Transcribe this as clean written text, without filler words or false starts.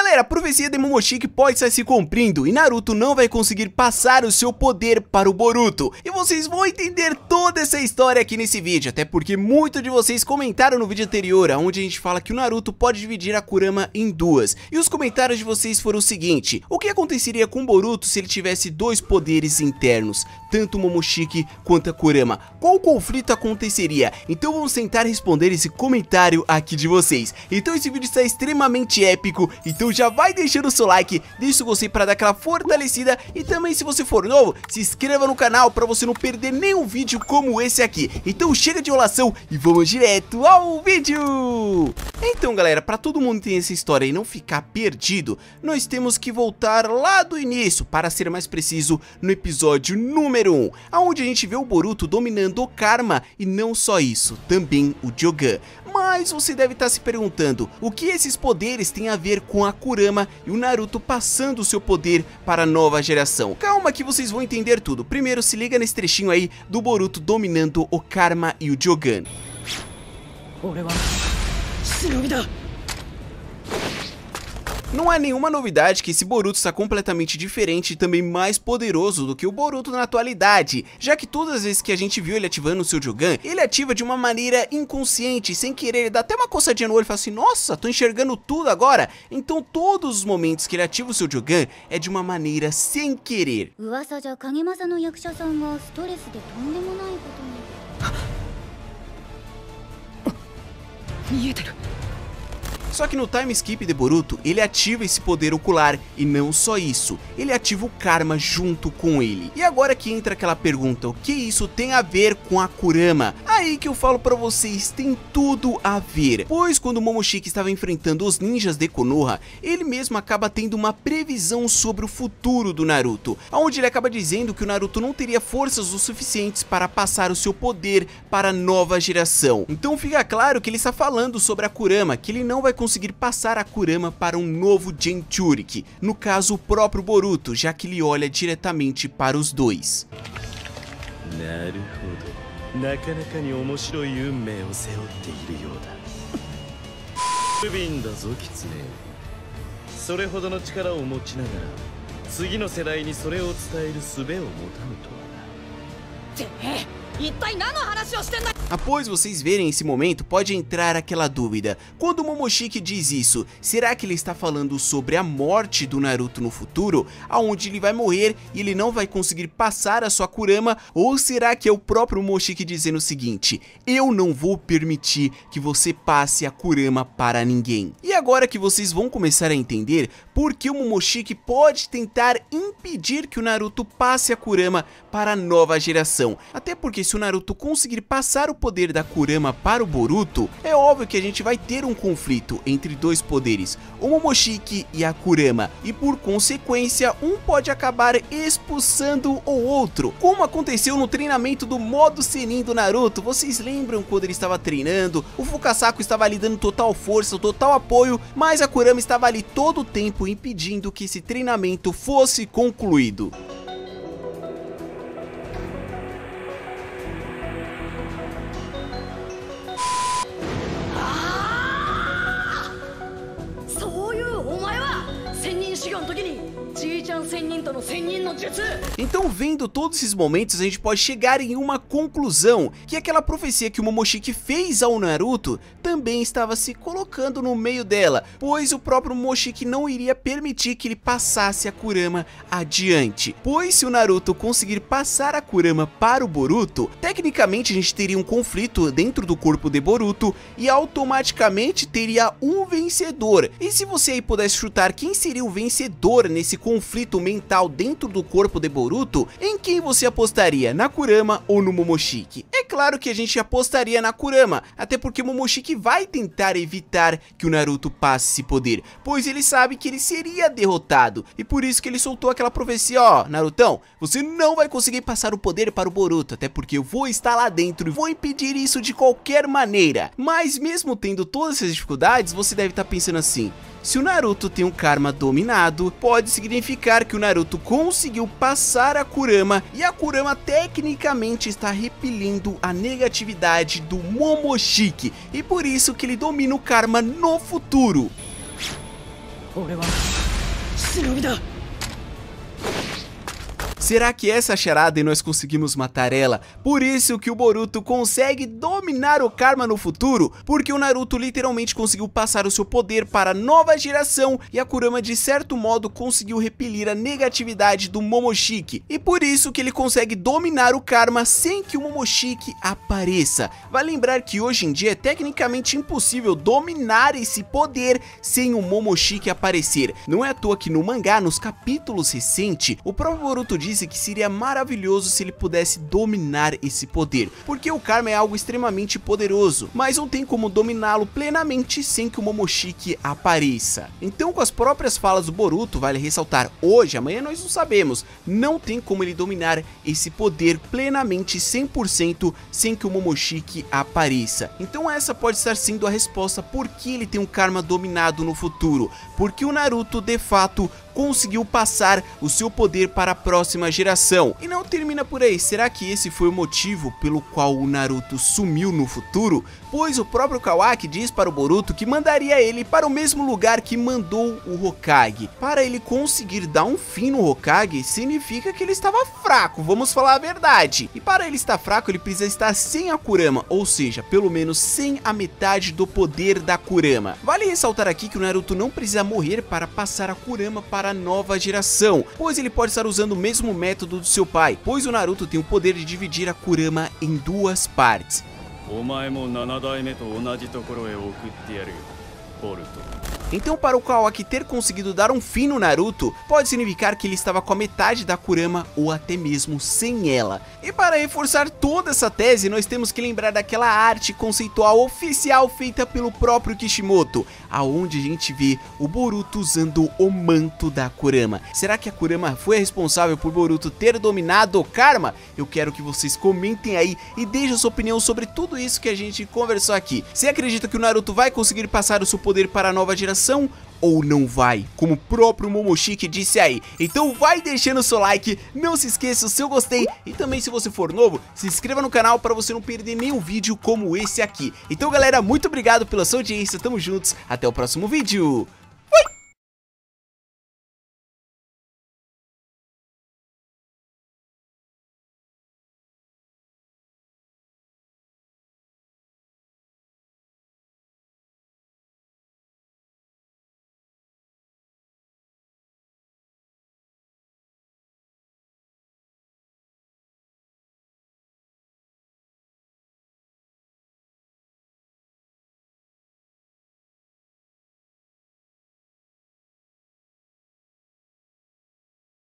Galera, a profecia de Momoshiki pode estar se cumprindo e Naruto não vai conseguir passar o seu poder para o Boruto. E vocês vão entender toda essa história aqui nesse vídeo, até porque muitos de vocês comentaram no vídeo anterior, onde a gente fala que o Naruto pode dividir a Kurama em duas. E os comentários de vocês foram o seguinte: o que aconteceria com o Boruto se ele tivesse dois poderes internos, tanto o Momoshiki quanto a Kurama? Qual conflito aconteceria? Então vamos tentar responder esse comentário aqui de vocês. Então esse vídeo está extremamente épico, então já vai deixando o seu like, deixa o gostei para dar aquela fortalecida e também, se você for novo, se inscreva no canal para você não perder nenhum vídeo como esse aqui. Então chega de enrolação e vamos direto ao vídeo. Então galera, para todo mundo entender essa história e não ficar perdido, nós temos que voltar lá do início, para ser mais preciso, no episódio número 1, onde a gente vê o Boruto dominando o Karma e não só isso, também o Jogan. Mas você deve estar se perguntando, o que esses poderes têm a ver com a Kurama e o Naruto passando o seu poder para a nova geração? Calma que vocês vão entender tudo. Primeiro se liga nesse trechinho aí do Boruto dominando o Karma e o Jogan. Não é nenhuma novidade que esse Boruto está completamente diferente e também mais poderoso do que o Boruto na atualidade, já que todas as vezes que a gente viu ele ativando o seu Jogan, ele ativa de uma maneira inconsciente, sem querer. Ele dá até uma coçadinha no olho e fala assim: nossa, tô enxergando tudo agora. Então todos os momentos que ele ativa o seu Jogan é de uma maneira sem querer. Só que no time skip de Boruto, ele ativa esse poder ocular e não só isso, ele ativa o Karma junto com ele. E agora que entra aquela pergunta, o que isso tem a ver com a Kurama? Aí que eu falo pra vocês, tem tudo a ver. Pois quando o Momoshiki estava enfrentando os ninjas de Konoha, ele mesmo acaba tendo uma previsão sobre o futuro do Naruto, onde ele acaba dizendo que o Naruto não teria forças o suficientes para passar o seu poder para a nova geração. Então fica claro que ele está falando sobre a Kurama, que ele não vai conseguir passar a Kurama para um novo Jinchuriki, no caso o próprio Boruto, já que ele olha diretamente para os dois. Após vocês verem esse momento, pode entrar aquela dúvida: quando o Momoshiki diz isso, será que ele está falando sobre a morte do Naruto no futuro, aonde ele vai morrer e ele não vai conseguir passar a sua Kurama? Ou será que é o próprio Momoshiki dizendo o seguinte: eu não vou permitir que você passe a Kurama para ninguém? E agora que vocês vão começar a entender por que o Momoshiki pode tentar impedir que o Naruto passe a Kurama para a nova geração. Até porque se o Naruto conseguir passar o poder da Kurama para o Boruto, é óbvio que a gente vai ter um conflito entre dois poderes, o Momoshiki e a Kurama, e por consequência um pode acabar expulsando o outro, como aconteceu no treinamento do modo Senin do Naruto. Vocês lembram quando ele estava treinando, o Fukasaku estava ali dando total força, total apoio, mas a Kurama estava ali todo o tempo impedindo que esse treinamento fosse concluído. Então, vendo todos esses momentos, a gente pode chegar em uma conclusão, que aquela profecia que o Momoshiki fez ao Naruto também estava se colocando no meio dela, pois o próprio Momoshiki não iria permitir que ele passasse a Kurama adiante. Pois se o Naruto conseguir passar a Kurama para o Boruto, tecnicamente a gente teria um conflito dentro do corpo de Boruto e automaticamente teria um vencedor. E se você aí pudesse chutar quem seria o vencedor nesse conflito mental dentro do corpo de Boruto, em quem você apostaria? Na Kurama ou no Momoshiki? É claro que a gente apostaria na Kurama, até porque o Momoshiki vai tentar evitar que o Naruto passe esse poder, pois ele sabe que ele seria derrotado, e por isso que ele soltou aquela profecia: ó, Narutão, você não vai conseguir passar o poder para o Boruto, até porque eu vou estar lá dentro e vou impedir isso de qualquer maneira. Mas mesmo tendo todas essas dificuldades, você deve estar pensando assim: se o Naruto tem um Karma dominado, pode significar que o Naruto conseguiu passar a Kurama e a Kurama tecnicamente está repelindo a negatividade do Momoshiki, e por isso que ele domina o Karma no futuro. Será que essa é a charada e nós conseguimos matar ela? Por isso que o Boruto consegue dominar o Karma no futuro? Porque o Naruto literalmente conseguiu passar o seu poder para a nova geração e a Kurama de certo modo conseguiu repelir a negatividade do Momoshiki. E por isso que ele consegue dominar o Karma sem que o Momoshiki apareça. Vale lembrar que hoje em dia é tecnicamente impossível dominar esse poder sem o Momoshiki aparecer. Não é à toa que no mangá, nos capítulos recentes, o próprio Boruto disse que seria maravilhoso se ele pudesse dominar esse poder, porque o Karma é algo extremamente poderoso, mas não tem como dominá-lo plenamente sem que o Momoshiki apareça. Então, com as próprias falas do Boruto, vale ressaltar, hoje, amanhã nós não sabemos, não tem como ele dominar esse poder plenamente 100% sem que o Momoshiki apareça. Então essa pode estar sendo a resposta por que ele tem um Karma dominado no futuro, porque o Naruto de fato conseguiu passar o seu poder para a próxima geração. E não termina por aí, será que esse foi o motivo pelo qual o Naruto sumiu no futuro? Pois o próprio Kawaki diz para o Boruto que mandaria ele para o mesmo lugar que mandou o Hokage. Para ele conseguir dar um fim no Hokage, significa que ele estava fraco, vamos falar a verdade. E para ele estar fraco, ele precisa estar sem a Kurama, ou seja, pelo menos sem a metade do poder da Kurama. Vale ressaltar aqui que o Naruto não precisa morrer para passar a Kurama para a nova geração, pois ele pode estar usando o mesmo método do seu pai, pois o Naruto tem o poder de dividir a Kurama em duas partes. Então, para o Kawaki ter conseguido dar um fim no Naruto, pode significar que ele estava com a metade da Kurama ou até mesmo sem ela. E para reforçar toda essa tese, nós temos que lembrar daquela arte conceitual oficial feita pelo próprio Kishimoto, aonde a gente vê o Boruto usando o manto da Kurama. Será que a Kurama foi a responsável por Boruto ter dominado o Karma? Eu quero que vocês comentem aí e deixem a sua opinião sobre tudo isso que a gente conversou aqui. Você acredita que o Naruto vai conseguir passar o seu poder para a nova geração? Ou não vai, como o próprio Momoshiki disse aí? Então vai deixando o seu like, não se esqueça o seu gostei e também, se você for novo, se inscreva no canal para você não perder nenhum vídeo como esse aqui. Então galera, muito obrigado pela sua audiência, tamo juntos, até o próximo vídeo,